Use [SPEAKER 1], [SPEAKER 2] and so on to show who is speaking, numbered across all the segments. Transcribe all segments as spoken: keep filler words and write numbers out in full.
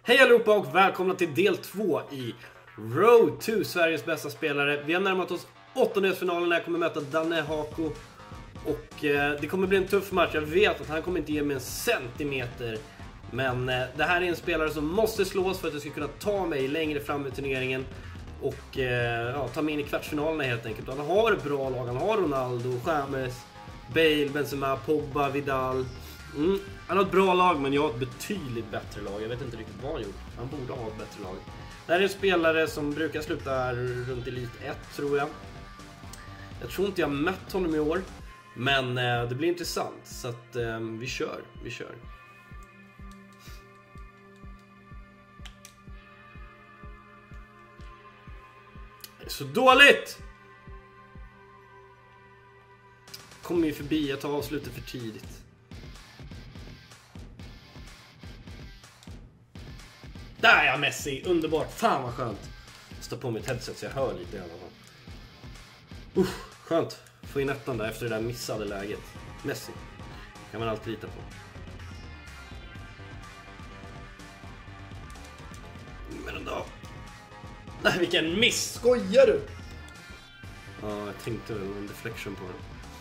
[SPEAKER 1] Hej allihopa och välkomna till del två i Road to Sveriges bästa spelare. Vi har närmat oss åttondelsfinalen när jag kommer möta Danne Hako. Och eh, det kommer bli en tuff match. Jag vet att han kommer inte ge mig en centimeter. Men eh, det här är en spelare som måste slås för att jag ska kunna ta mig längre fram i turneringen. Och eh, ja, ta mig in i kvartsfinalerna helt enkelt. Han har ett bra lag. Han har Ronaldo, James, Bale, Benzema, Pogba, Vidal. Mm. Han har ett bra lag, men jag har ett betydligt bättre lag. Jag vet inte riktigt vad han gjort. Han borde ha ett bättre lag. Det här är en spelare som brukar sluta runt Elite ett, tror jag. Jag tror inte jag har mött honom i år. Men eh, det blir intressant. Så att eh, vi kör, vi kör. Det är så dåligt! Kommer ju förbi, jag tar avslutet för tidigt. Där är jag, Messi, underbart, fan vad skönt. Jag står på mitt headset så jag hör lite i alla fall. Uff, skönt, få in ettan där efter det där missade läget. Messi, kan man alltid lita på. Men ändå. Nej, vilken miss, skojar du? Ja, jag tänkte väl en deflection på den.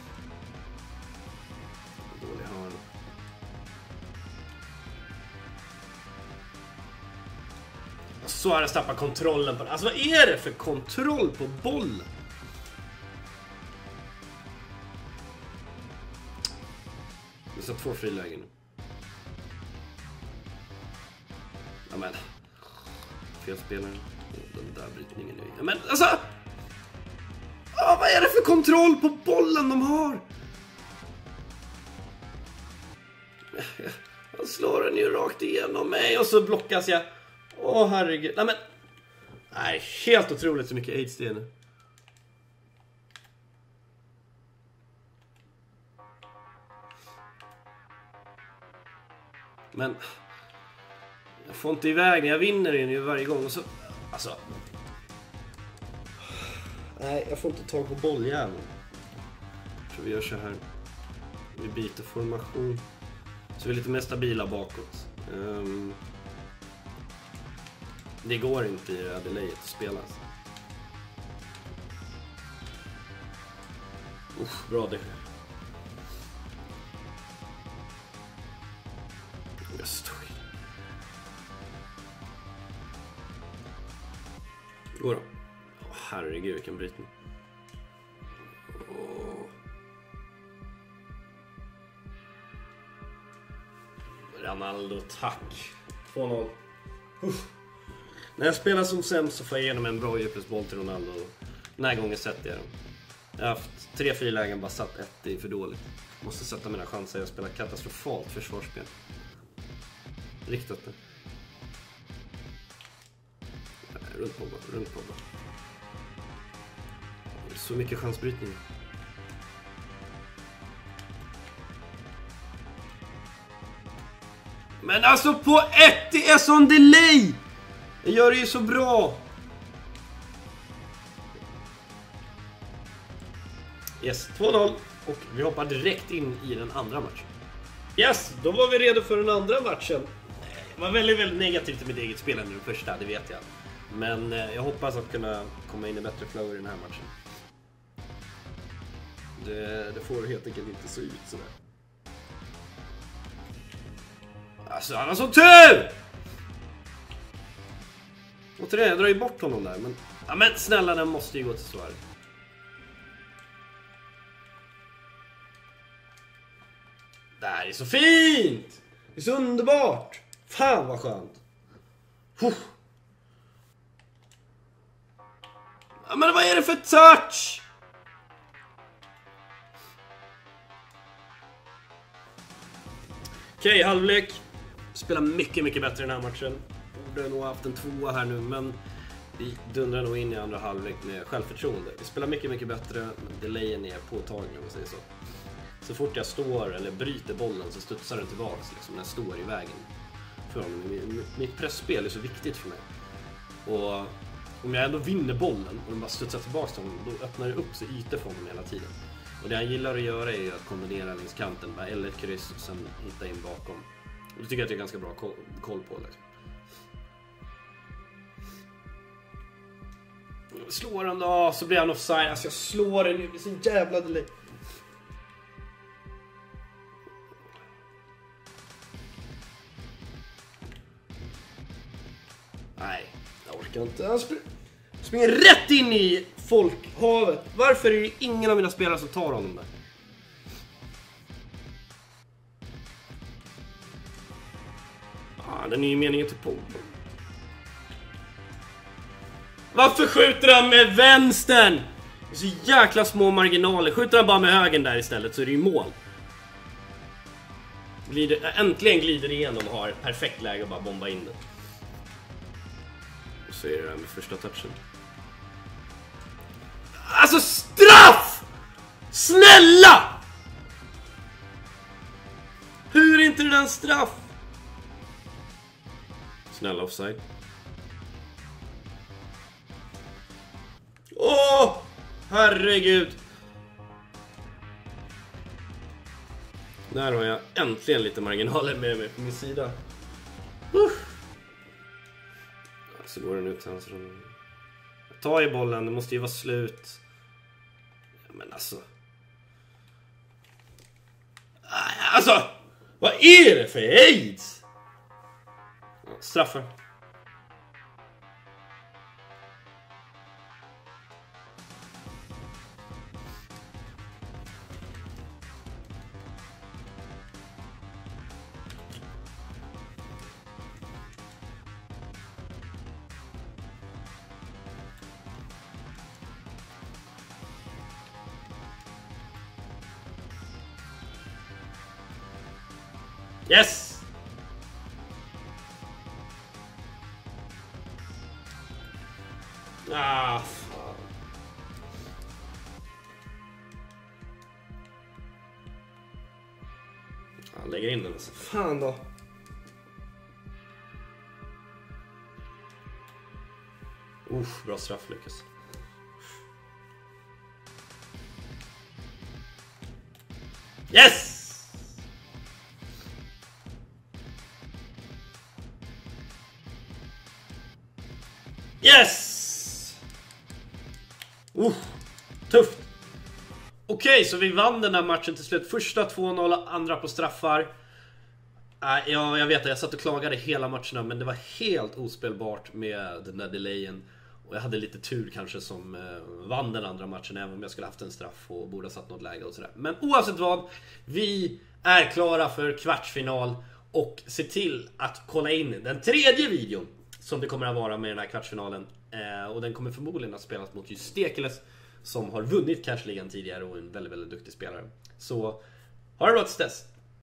[SPEAKER 1] Dålig hörn. Suarez tappar kontrollen på den. Alltså vad är det för kontroll på bollen? Det står två frilägen. Ja men. Fel spelare. Den där brytningen är... Ja men alltså! Ah, vad är det för kontroll på bollen de har? Han slår den ju rakt igenom mig och så blockas jag. Åh oh, herregud. Nej men. Nej, helt otroligt så mycket aids det är nu. Men. Jag får inte iväg när jag vinner den ju varje gång och så. Alltså. Nej, jag får inte tag på bolljäveln. Jag tror vi gör så här. Vi byter formation. Så vi är lite mer stabila bakåt. Um, det går inte i Adelaide att spela. Uff, bra det. Jag står i. Går då. Åh, herregud vilken brytning. Åh. Ronaldo, tack. två noll. Uff. När jag spelar som sämst så får jag igenom en bra djupledsboll till Ronaldo. Den här gången sätter jag den. Jag har haft tre frilägen, bara satt ett, det är för dåligt. Måste sätta mina chanser, jag spelar katastrofalt försvarsspel. Riktat det. Nej, runt på bara, runt på bara. Så mycket chansbrytning. Men alltså på ett, det är sån delay! Jag gör det ju så bra. Yes, två noll. Och vi hoppar direkt in i den andra matchen. Yes, då var vi redo för den andra matchen. Jag var väldigt, väldigt negativ till mitt eget spel nu första, det vet jag. Men jag hoppas att kunna komma in i bättre flow i den här matchen. Det, det får helt enkelt inte se ut sådär. Alltså, han har så tur! Och till det, jag drar ju bort honom där. Men, ja, men snälla, den måste ju gå till Suarez. Det här är så fint! Det är så underbart! Fan vad skönt! Huh. Ja, men vad är det för touch? Okej, okay, halvlek. Spelar mycket, mycket bättre den här matchen. Borde nog haft en tvåa här nu, men vi dundrar nog in i andra halvlek med självförtroende. Vi spelar mycket, mycket bättre, men delayen är påtaglig om man säger så. Så fort jag står eller bryter bollen så studsar den tillbaks liksom, när jag står i vägen. För mitt pressspel är så viktigt för mig. Och om jag ändå vinner bollen och den bara studsar tillbaks till honom, då öppnar det upp sig ytor för honom hela tiden. Och det han gillar att göra är att kombinera längs kanten, bara L ett kryss och sen hitta in bakom. Och det tycker jag att jag är ganska bra koll på. Liksom. slår den då, så blir han offside. Alltså jag slår den, det blir så jävla delay. Nej, jag orkar inte. Han sp- springer rätt in i folkhavet. Varför är det ingen av mina spelare som tar honom där? Ah, den är ju meningen till på. Varför skjuter han med vänstern? Det är så jäkla små marginaler. Skjuter han bara med högen där istället så är det ju mål. Glider, äntligen glider igenom och har perfekt läge att bara bomba in den. Och så är det där med första touchen. Alltså straff! Snälla! Hur är inte det där en straff? Snälla offside. Åh, herregud. Där har jag äntligen lite marginaler med mig på min sida. Uh. Så går den ut sen. Ta i bollen, det måste ju vara slut. Men alltså. Alltså, vad är det för aids? Straffar. Yes! Ah, fan. Han lägger in den alltså. Fan då. Uff, bra straff, Lucas. Yes! Yes! Uh, tufft. Okej, okay, så vi vann den här matchen till slut. Första två noll, andra på straffar. Äh, ja, jag vet att jag satt och klagade hela matcherna, men det var helt ospelbart med den där delayen. Och jag hade lite tur kanske som eh, vann den andra matchen, även om jag skulle haft en straff och borde ha satt något läge och sådär. Men oavsett vad, vi är klara för kvartsfinal. Och se till att kolla in den tredje videon som det kommer att vara med den här kvartsfinalen. Eh, och den kommer förmodligen att spelas mot just Stekeles, som har vunnit Cash League tidigare och är en väldigt, väldigt duktig spelare. Så ha det bra tills dess.